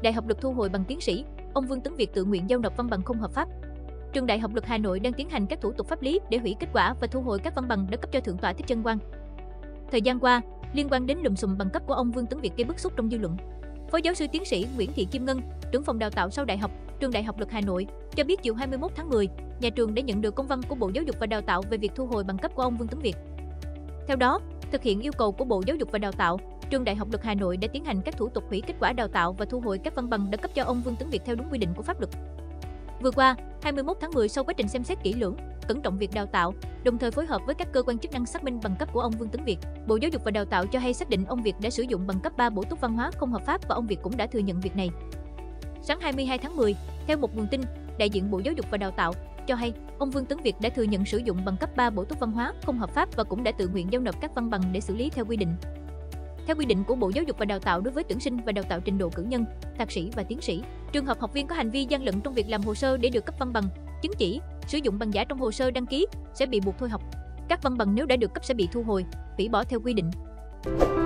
Đại học Luật thu hồi bằng tiến sĩ, ông Vương Tấn Việt tự nguyện giao nộp văn bằng không hợp pháp. Trường Đại học Luật Hà Nội đang tiến hành các thủ tục pháp lý để hủy kết quả và thu hồi các văn bằng đã cấp cho Thượng tọa Thích Trân Quang. Thời gian qua, liên quan đến lùm xùm bằng cấp của ông Vương Tấn Việt gây bức xúc trong dư luận. Phó giáo sư tiến sĩ Nguyễn Thị Kim Ngân, trưởng phòng đào tạo sau đại học, Trường Đại học Luật Hà Nội, cho biết chiều 21 tháng 10, nhà trường đã nhận được công văn của Bộ Giáo dục và Đào tạo về việc thu hồi bằng cấp của ông Vương Tấn Việt. Theo đó, thực hiện yêu cầu của Bộ Giáo dục và Đào tạo, Trường Đại học Luật Hà Nội đã tiến hành các thủ tục hủy kết quả đào tạo và thu hồi các văn bằng đã cấp cho ông Vương Tấn Việt theo đúng quy định của pháp luật. Vừa qua, 21 tháng 10, sau quá trình xem xét kỹ lưỡng, cẩn trọng việc đào tạo, đồng thời phối hợp với các cơ quan chức năng xác minh bằng cấp của ông Vương Tấn Việt, Bộ Giáo dục và Đào tạo cho hay xác định ông Việt đã sử dụng bằng cấp 3 bổ túc văn hóa không hợp pháp và ông Việt cũng đã thừa nhận việc này. Sáng 22 tháng 10, theo một nguồn tin, đại diện Bộ Giáo dục và Đào tạo cho hay ông Vương Tấn Việt đã thừa nhận sử dụng bằng cấp 3 bổ túc văn hóa không hợp pháp và cũng đã tự nguyện giao nộp các văn bằng để xử lý theo quy định. Theo quy định của Bộ Giáo dục và Đào tạo đối với tuyển sinh và đào tạo trình độ cử nhân, thạc sĩ và tiến sĩ, trường hợp học viên có hành vi gian lận trong việc làm hồ sơ để được cấp văn bằng, chứng chỉ, sử dụng bằng giả trong hồ sơ đăng ký sẽ bị buộc thôi học. Các văn bằng nếu đã được cấp sẽ bị thu hồi, hủy bỏ theo quy định.